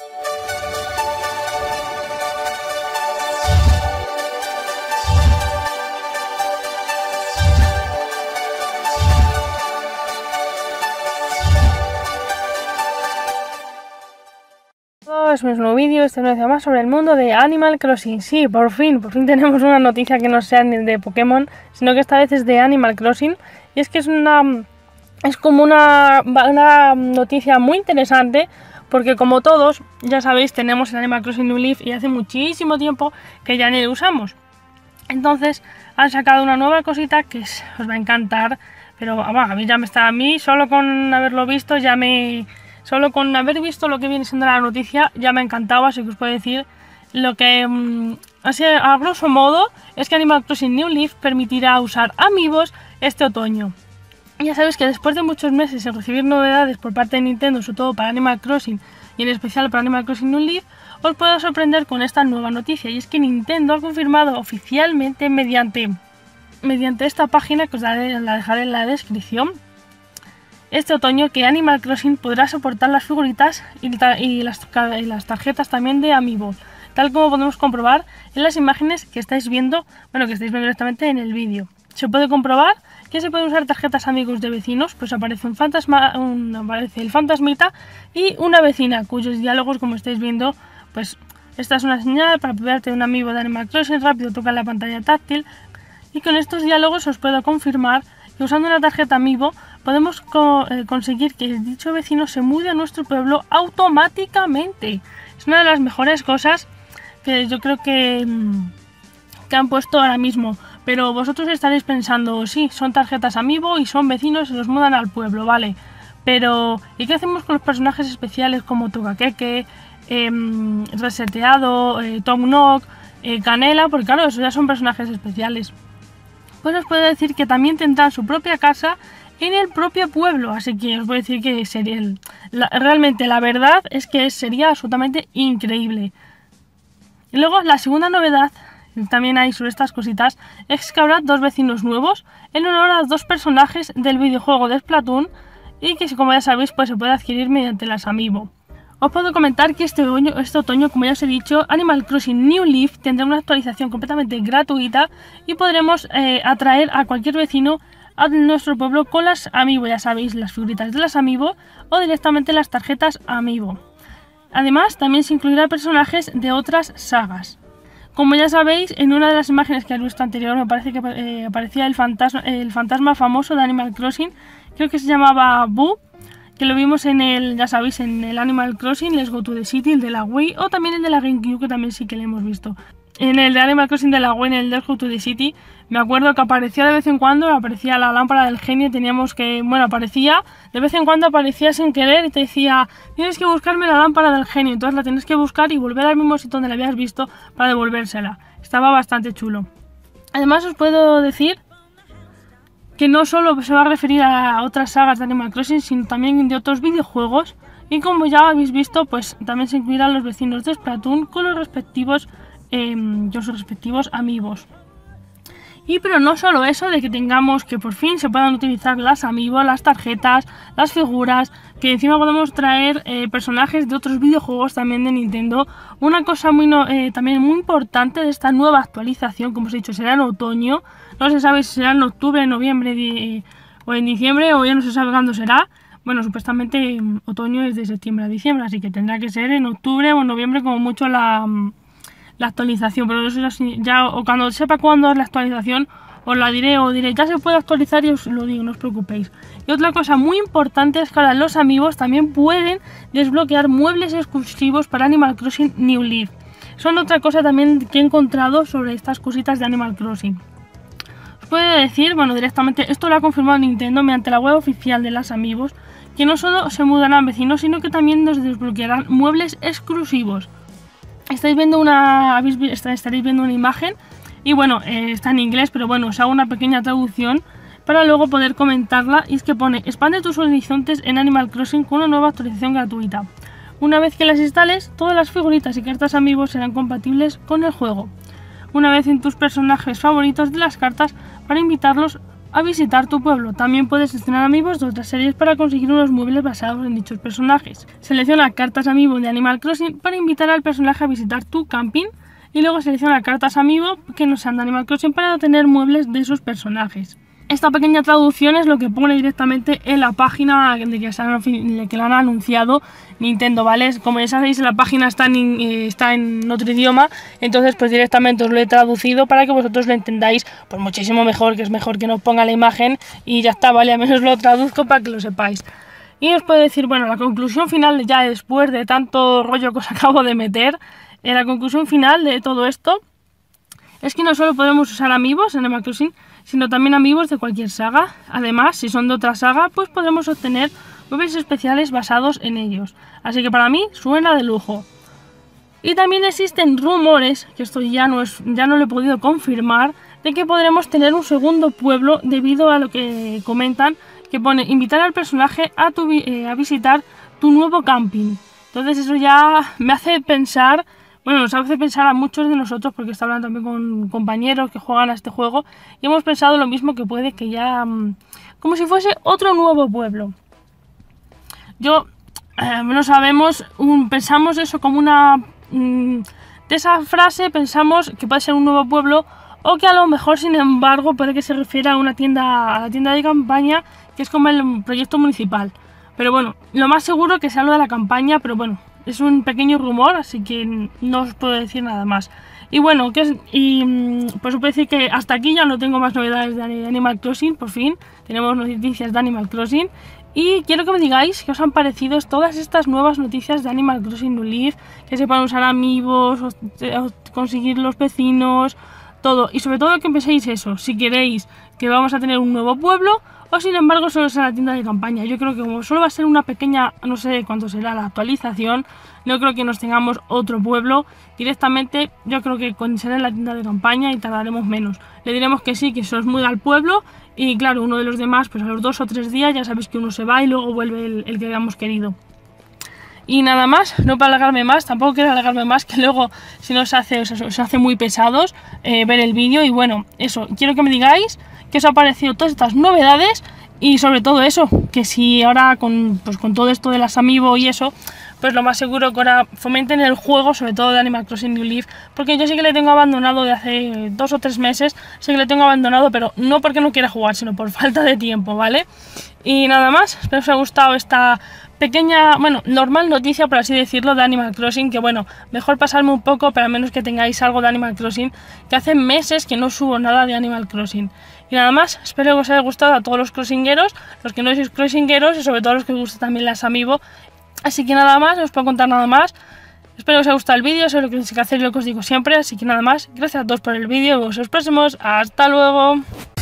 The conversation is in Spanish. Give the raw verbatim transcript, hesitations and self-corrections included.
Es un nuevo vídeo, este es un vídeo más sobre el mundo de Animal Crossing. Sí, por fin, por fin tenemos una noticia que no sea ni de Pokémon, sino que esta vez es de Animal Crossing. Y es que es una es como una, una noticia muy interesante, porque como todos, ya sabéis, tenemos el Animal Crossing New Leaf y hace muchísimo tiempo que ya ni lo usamos. Entonces han sacado una nueva cosita que os va a encantar, pero bueno, a mí ya me está, a mí solo con haberlo visto ya me... Solo con haber visto lo que viene siendo la noticia ya me ha encantado, así que os puedo decir lo que, mmm, así a grosso modo, es que Animal Crossing New Leaf permitirá usar Amiibos este otoño. Ya sabéis que después de muchos meses en recibir novedades por parte de Nintendo, sobre todo para Animal Crossing y en especial para Animal Crossing New Leaf, os puedo sorprender con esta nueva noticia, y es que Nintendo ha confirmado oficialmente mediante, mediante esta página, que os daré, la dejaré en la descripción, este otoño, que Animal Crossing podrá soportar las figuritas y, y, las, y las tarjetas también de Amiibo, tal como podemos comprobar en las imágenes que estáis viendo, bueno, que estáis viendo directamente en el vídeo. Se puede comprobar que se pueden usar tarjetas amigos de vecinos, pues aparece un fantasma, un, aparece el fantasmita y una vecina, cuyos diálogos, como estáis viendo, pues esta es una señal para apoyarte de un amiibo de Animal Crossing, rápido toca la pantalla táctil, y con estos diálogos os puedo confirmar que usando una tarjeta Amiibo podemos co eh, conseguir que dicho vecino se mude a nuestro pueblo automáticamente. Es una de las mejores cosas que yo creo que, mmm, que han puesto ahora mismo. Pero vosotros estaréis pensando, sí, son tarjetas Amiibo y son vecinos y los mudan al pueblo, vale. Pero, ¿y qué hacemos con los personajes especiales como Tokakeke, eh, Reseteado, eh, Tom Nook, eh, Canela? Porque claro, esos ya son personajes especiales. Pues os puedo decir que también tendrán su propia casa en el propio pueblo, así que os voy a decir que sería el, la, realmente la verdad es que sería absolutamente increíble. Y luego la segunda novedad, también hay sobre estas cositas, es que habrá dos vecinos nuevos en honor a dos personajes del videojuego de Splatoon, y que, como ya sabéis, pues se puede adquirir mediante las Amiibo. Os puedo comentar que este otoño, este otoño, como ya os he dicho, Animal Crossing New Leaf tendrá una actualización completamente gratuita y podremos eh, atraer a cualquier vecino a nuestro pueblo con las Amiibo, ya sabéis, las figuritas de las Amiibo o directamente las tarjetas Amiibo. Además, también se incluirá personajes de otras sagas. Como ya sabéis, en una de las imágenes que he visto anterior me parece que eh, aparecía el fantasma, el fantasma famoso de Animal Crossing, creo que se llamaba Boo, que lo vimos en el, ya sabéis, en el Animal Crossing Let's Go to the City, el de la Wii, o también el de la GameCube, que también sí que lo hemos visto. En el de Animal Crossing de la Wii, en el Let's Go to the City, me acuerdo que aparecía de vez en cuando, aparecía la lámpara del genio, teníamos que, bueno, aparecía, de vez en cuando aparecía sin querer y te decía, tienes que buscarme la lámpara del genio, entonces la tienes que buscar y volver al mismo sitio donde la habías visto para devolvérsela. Estaba bastante chulo. Además os puedo decir que no solo se va a referir a otras sagas de Animal Crossing, sino también de otros videojuegos, y como ya habéis visto, pues también se incluirán los vecinos de Splatoon con los respectivos, eh, los respectivos Amiibos. Y pero no solo eso, de que tengamos que por fin se puedan utilizar las Amiibo, las tarjetas, las figuras, que encima podemos traer eh, personajes de otros videojuegos también de Nintendo. Una cosa muy no, eh, también muy importante de esta nueva actualización, como os he dicho, será en otoño. No se sabe si será en octubre, en noviembre de, o en diciembre, o ya no se sabe cuándo será. Bueno, supuestamente otoño es de septiembre a diciembre, así que tendrá que ser en octubre o en noviembre como mucho la... la actualización, pero eso ya, o cuando sepa cuándo es la actualización, os la diré o diré, ya se puede actualizar y os lo digo, no os preocupéis. Y otra cosa muy importante es que ahora los Amiibos también pueden desbloquear muebles exclusivos para Animal Crossing New Leaf. Son otra cosa también que he encontrado sobre estas cositas de Animal Crossing. Os puedo decir, bueno, directamente, esto lo ha confirmado Nintendo mediante la web oficial de las Amiibos, que no solo se mudarán vecinos, sino que también nos desbloquearán muebles exclusivos. Estáis viendo una, habéis, estaréis viendo una imagen y bueno, eh, está en inglés, pero bueno, os hago una pequeña traducción para luego poder comentarla, y es que pone: expande tus horizontes en Animal Crossing con una nueva actualización gratuita. Una vez que las instales, todas las figuritas y cartas Amiibo serán compatibles con el juego. Una vez en tus personajes favoritos de las cartas para invitarlos a visitar tu pueblo. También puedes seleccionar amigos de otras series para conseguir unos muebles basados en dichos personajes. Selecciona cartas amiibo de Animal Crossing para invitar al personaje a visitar tu camping. Y luego selecciona cartas amiibo que no sean de Animal Crossing para obtener muebles de sus personajes. Esta pequeña traducción es lo que pone directamente en la página de que, se han, que lo han anunciado Nintendo, ¿vale? Como ya sabéis, la página está en, está en otro idioma, entonces pues directamente os lo he traducido para que vosotros lo entendáis pues muchísimo mejor, que es mejor que nos ponga la imagen y ya está, ¿vale? A menos lo traduzco para que lo sepáis. Y os puedo decir, bueno, la conclusión final ya después de tanto rollo que os acabo de meter, en la conclusión final de todo esto es que no solo podemos usar amigos en Animal Crossing, sino también amigos de cualquier saga. Además, si son de otra saga, pues podremos obtener muebles especiales basados en ellos. Así que para mí suena de lujo. Y también existen rumores, que esto ya no, es, ya no lo he podido confirmar, de que podremos tener un segundo pueblo debido a lo que comentan, que pone invitar al personaje a, tu, eh, a visitar tu nuevo camping. Entonces eso ya me hace pensar... Bueno, nos hace pensar a muchos de nosotros, porque está hablando también con compañeros que juegan a este juego, y hemos pensado lo mismo, que puede que ya... como si fuese otro nuevo pueblo. Yo, eh, no sabemos, un, pensamos eso como una... Mm, de esa frase pensamos que puede ser un nuevo pueblo, o que a lo mejor, sin embargo, puede que se refiera a una tienda, a la tienda de campaña, que es como el proyecto municipal. Pero bueno, lo más seguro que sea lo de la campaña, pero bueno... Es un pequeño rumor, así que no os puedo decir nada más. Y bueno, que es, y pues os puedo decir que hasta aquí ya no tengo más novedades de Animal Crossing, por fin. Tenemos noticias de Animal Crossing. Y quiero que me digáis qué os han parecido todas estas nuevas noticias de Animal Crossing New Leaf, que se pueden usar amigos, o, o conseguir los vecinos, todo. Y sobre todo que penséis eso, si queréis que vamos a tener un nuevo pueblo, o sin embargo solo será la tienda de campaña. Yo creo que como solo va a ser una pequeña, no sé cuánto será la actualización, no creo que nos tengamos otro pueblo directamente. Yo creo que será en la tienda de campaña y tardaremos menos. Le diremos que sí, que eso es muy al pueblo, y claro, uno de los demás, pues a los dos o tres días ya sabéis que uno se va y luego vuelve el, el que habíamos querido. Y nada más, no para alargarme más, tampoco quiero alargarme más, que luego si no se hace, o sea, se hace muy pesados eh, ver el vídeo. Y bueno, eso, quiero que me digáis qué os ha parecido todas estas novedades, y sobre todo eso, que si ahora con, pues con todo esto de las Amiibo y eso, pues lo más seguro que ahora fomenten el juego, sobre todo de Animal Crossing New Leaf, porque yo sí que le tengo abandonado de hace dos o tres meses, sí que le tengo abandonado, pero no porque no quiera jugar, sino por falta de tiempo, ¿vale? Y nada más, espero que os haya gustado esta pequeña, bueno, normal noticia, por así decirlo, de Animal Crossing, que bueno, mejor pasarme un poco, pero al menos que tengáis algo de Animal Crossing, que hace meses que no subo nada de Animal Crossing. Y nada más, espero que os haya gustado a todos los crossingueros, los que no sois crossingueros, y sobre todo a los que os gusten también las Amiibo. Así que nada más, no os puedo contar nada más. Espero que os haya gustado el vídeo, eso es lo que tenéis que hacer y lo que os digo siempre. Así que nada más, gracias a todos por el vídeo y vemos en los próximos. ¡Hasta luego!